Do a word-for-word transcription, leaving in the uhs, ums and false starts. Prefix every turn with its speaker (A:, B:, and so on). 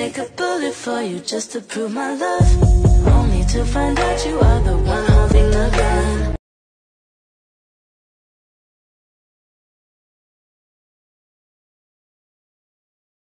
A: take a bullet for you just to prove my love, only to find out you are the one holding on.